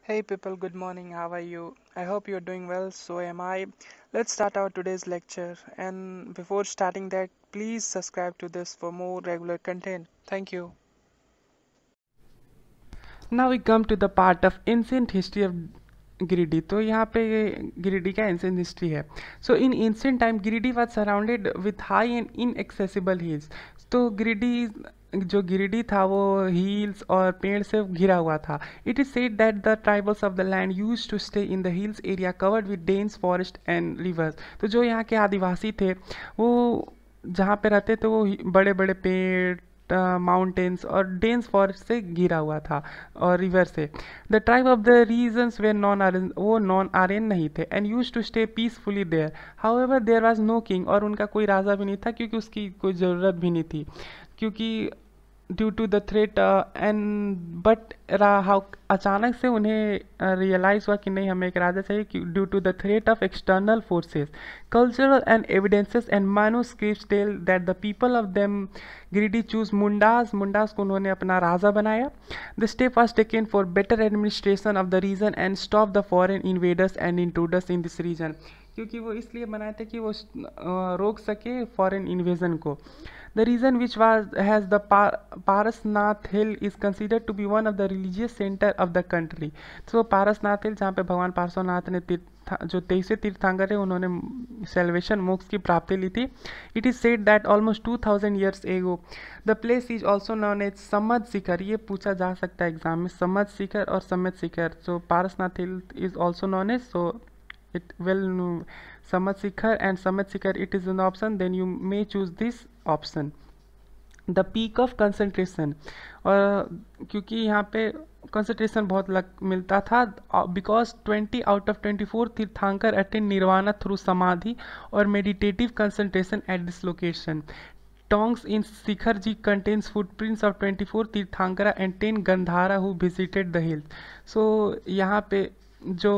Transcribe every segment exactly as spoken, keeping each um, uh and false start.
Hey people, good morning. How are you? I hope you're doing well. So am I. Let's start our today's lecture. And before starting that, please subscribe to this for more regular content. Thank you. Now we come to the part of ancient history of Giridih. तो यहाँ पे गिरिडीह का ancient history है. So in ancient time Giridih was surrounded with high and inaccessible hills. तो गिरिडीह जो गिरिडीह था वो hills और पेड़ से घिरा हुआ था. It is said that the tribals of the land use to stay in the hills area covered with dense forest and rivers. तो जो यहाँ के आदिवासी थे वो जहाँ पे रहते थे वो बड़े बड़े पेड़, माउंटेन्स और डेंस फॉरेस्ट से घिरा हुआ था और रिवर से. The tribe of the regions were non Aryan, वो नॉन आर्यन नहीं थे, and use to stay peacefully there. However there was no king, और उनका कोई राजा भी नहीं था क्योंकि उसकी कोई ज़रूरत भी नहीं थी, क्योंकि due to the threat and but how अचानक से उन्हें रियलाइज़ हुआ कि नहीं हमें एक राजा चाहिए due to the threat of external forces. Cultural and evidences and manuscripts tell that the people of them Giridih choose Mundas. Mundas को उन्होंने अपना राजा बनाया. The step was taken for better administration of the region and stop the foreign invaders and intruders in this region. क्योंकि वो इसलिए बनाए थे कि वो रोक सके फॉरेन इन्वेजन को. The region which was has the Parasnath Hill is considered to be one of the religious center of the country. So Parasnath Hill जहाँ पे भगवान पार्श्वनाथ ने तीर्थ जो तेईस तीर्थंकर है उन्होंने सेल्वेशन मोक्ष की प्राप्ति ली थी. It is said that almost two thousand years ago the place is also known as Samad शिखर. ये पूछा जा सकता है एग्जाम में, समद शिखर और Sammed Shikhar. So Parasnath Hill is also known as, so it will Samad Shikhar and Samad Shikhar it is an option, then you may choose this option. The peak of concentration, और क्योंकि यहाँ पे कंसनट्रेशन बहुत लग मिलता था because twenty out of twenty four Tirthankar attend nirvana through samadhi और meditative concentration at this location. Tonks in Shikhar ji contains footprints of twenty four Tirthankara and ten Gandhara who visited the hills. So यहाँ पे जो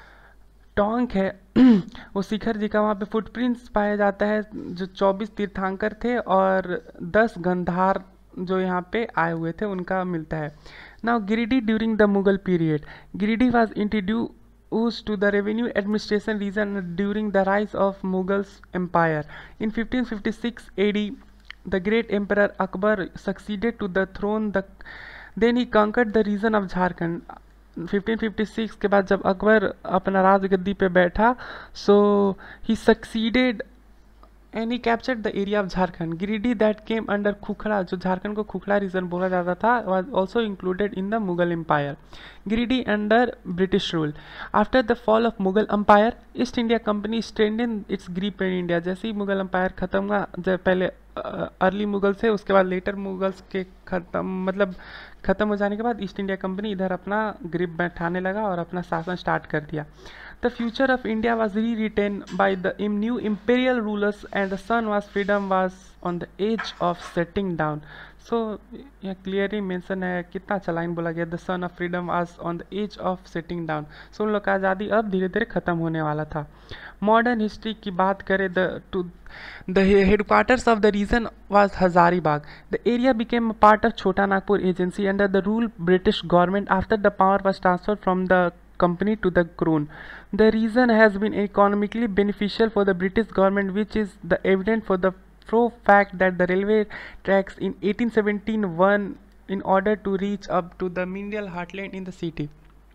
टोंक है वो शिखर जी का, वहाँ पे फुटप्रिंट्स पाया जाता है जो चौबीस तीर्थंकर थे और दस गंधार जो यहाँ पे आए हुए थे उनका मिलता है. Now Giridih during the Mughal period. Giridih was introduced to the revenue administration region during the rise of Mughals empire. In fifteen fifty-six A D, the great emperor Akbar succeeded to the throne. The then he conquered the region of Jharkhand. Fifteen fifty six के बाद जब अकबर अपना राजगद्दी पे बैठा, so he succeeded and he captured the area of Jharkhand. Giridih that came under Khukhra, जो झारखंड को Khukhra region बोला जाता था, was also included in the Mughal empire. Giridih under British rule. After the fall of Mughal empire, East India Company strengthen its grip in India. जैसे ही Mughal empire खत्म हुआ, जब पहले अर्ली मुगल से, उसके बाद लेटर मुगल्स के खत्म मतलब खत्म हो जाने के बाद ईस्ट इंडिया कंपनी इधर अपना ग्रिप बैठाने लगा और अपना शासन स्टार्ट कर दिया. The future of India was rewritten by the new imperial rulers and the sun was freedom was on the edge of setting down. So यहाँ क्लियरली मेंशन है, कितना अच्छा लाइन बोला गया, the sun of freedom was on the edge of setting down. So उन लोग का आज़ादी अब धीरे धीरे खत्म होने वाला था. मॉडर्न हिस्ट्री की बात करें, the to the headquarters of the region was Hazaribagh. The area became part of Chota Nagpur agency under the rule British government after the power was transferred from the company to the crown. The region has been economically beneficial for the British government, which is the evident for the pro fact that the railway tracks in eighteen seventeen won in order to reach up to the mineral heartland in the city.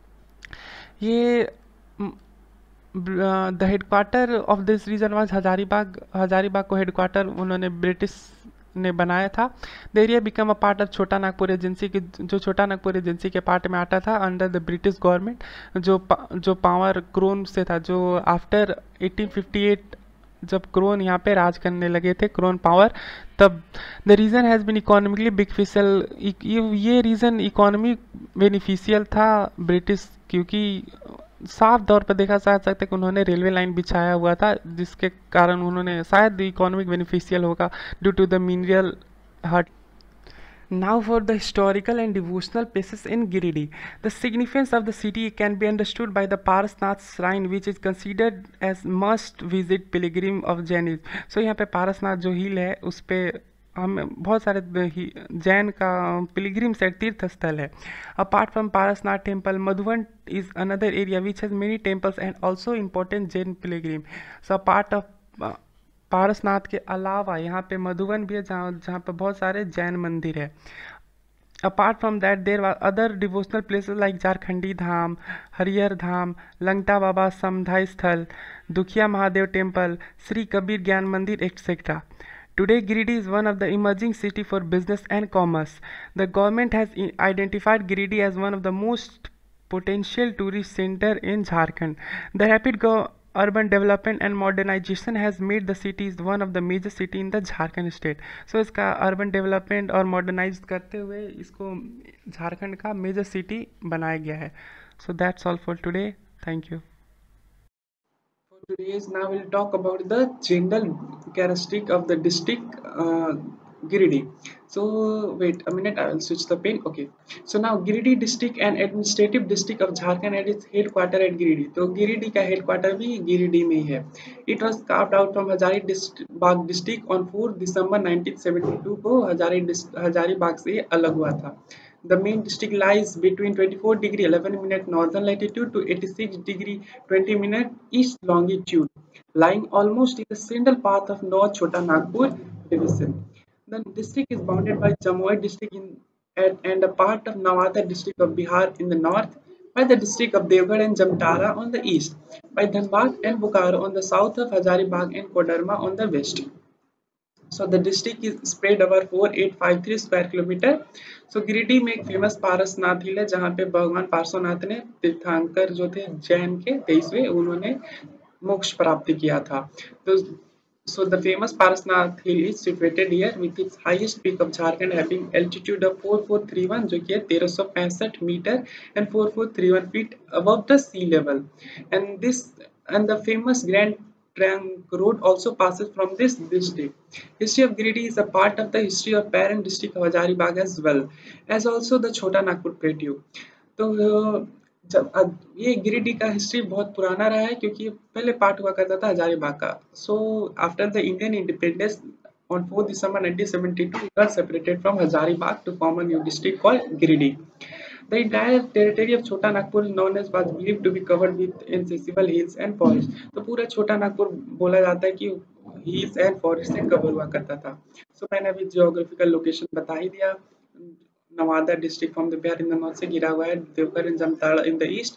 ये the headquarter of this region was Hazaribagh. Hazaribagh को headquarter उन्होंने British ने बनाया था. The area become a part of Chota Nagpur agency की, जो छोटा Nagpur agency के पार्ट में आता था अंडर द ब्रिटिश गवर्नमेंट, जो जो पावर क्रोन से था, जो आफ्टर एटीन फिफ्टी एट जब क्रोन यहाँ पे राज करने लगे थे, क्रोन पावर, तब the region has been economically beneficial. ये रीजन इकोनॉमी बेनिफिशियल था ब्रिटिश, क्योंकि साफ तौर पर देखा जा सकता है कि उन्होंने रेलवे लाइन बिछाया हुआ था, जिसके कारण उन्होंने शायद इकोनॉमिक बेनिफिशियल होगा due to the mineral hut. Now for the historical and devotional places in Giridih. The significance of the city can be understood by the Parasnath shrine, which is considered as must visit pilgrim of Jainism. So यहाँ पे पारसनाथ जो हिल है उस पे हम बहुत सारे the- ही- जैन का पिलग्रिम सेट तीर्थ स्थल है. Apart from Parasnath temple, Madhuban is another area which has many temples and also important Jain pilgrim. So part of Parasnath के अलावा यहाँ पे मधुबन भी है, जहाँ जहाँ पे बहुत सारे जैन मंदिर है. Apart from that, there were other devotional places like Jharkhandi Dham, Harihar Dham, Langta Baba Samdhai Sthal, Dukhiya Mahadev Temple, Sri Kabir Gyan Mandir, et cetera. Today, Giridih is one of the emerging city for business and commerce. The government has i- identified Giridih as one of the most potential tourist center in Jharkhand. The rapid go- urban development and modernization has made the city is one of the major city in the Jharkhand state. So इसका urban development और modernize करते हुए इसको झारखंड का major city बनाया गया है. So that's all for today. Thank you. For today's now we'll talk about the general characteristic of the district uh, Giridih. So wait a minute, I will switch the pen. Okay. So now Giridih district and administrative district of Jharkhand and its headquarter at Giridih. तो गिरिडीह का headquarter भी गिरिडीह में ही है. It was carved out from Hazaribagh district on fourth December nineteen seventy-two को हजारी हजारीबाग से अलग हुआ था. The main district lies between twenty-four degree eleven minute northern latitude to eighty-six degree twenty minute east longitude, lying almost in the central path of North Chota Nagpur division. The district is bounded by Jamui district in, and, and a part of Nawada district of Bihar in the north, by the district of Devgarh and Jamtara on the east, by Dhanbad and Bokaro on the south of Hazaribagh and Koderma on the west. So the district is spread over four thousand eight hundred fifty-three square kilometer. So Giridih में एक famous Parasnath हिल है जहाँ पे भगवान पार्श्वनाथ ने तीर्थंकर जो थे जैन के तेईसवें उन्होंने मोक्ष प्राप्ति किया था. तो so the famous Parasnath hill is situated here with its highest peak of Jharkhand having altitude of four thousand four hundred thirty-one जो कि है तेरह सौ पैंसठ metre and four thousand four hundred thirty-one feet above the sea level. And this and the famous Grand Trunk Road also passes from this district. History of Giridih is a part of the history of parent district of Hazaribagh as well as also the Chota Nagpur plateau. तो जब अब ये गिरिडीह का history बहुत पुराना रहा है क्योंकि पहले पार्ट हुआ करता था हजारीबाग का. So after the Indian independence on fourth December nineteen seventy-two, it was separated from Hazaribagh to form a new district called Giridih. The entire territory of Chota Nagpur is known as was believed to be covered with inaccessible hills and forests. तो पूरा छोटा नागपुर बोला जाता है कि hills and forest से cover हुआ करता था. So मैंने अभी geographical location बता ही दिया. Nawada district from the Bihar in the north से गिरा हुआ है, Devgarh and Jamtara in the east.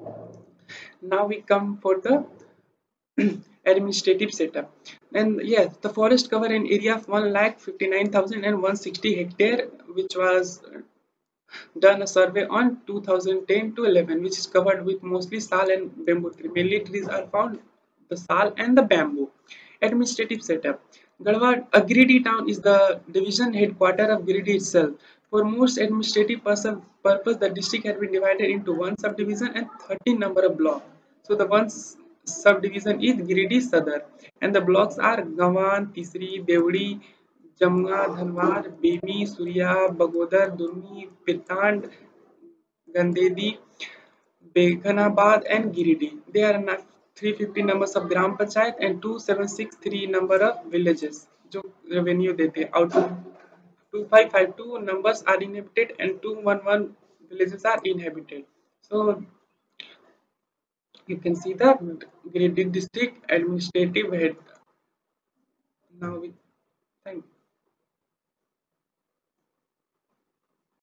Now we come for the administrative setup. And yes, the forest cover an area of one lakh fifty-nine thousand one hundred sixty hectare, which was done a survey on two thousand ten to eleven, which is covered with mostly sal and bamboo tree. Mainly trees are found, the sal and the bamboo. Administrative setup. Garhwal, a Giridih town is the division headquarter of Giridih itself. For most administrative purpose, the district has been divided into one subdivision and thirteen number of blocks. So the one subdivision is Giridih Sadar, and the blocks are Gawan, Tisri, Devdi, Jamua, Dhanwar, बेमी, Suriya, Bagodar, Durmi, पितांड, गंदेदी, बेगनाबाद and Giridih. There are three hundred fifty numbers of gram panchayat and two thousand seven hundred sixty-three number of villages जो revenue देते हैं. Out of two thousand five hundred fifty-two numbers are inhabited and two hundred eleven villages are inhabited. So you can see the Giridih district administrative head. Now we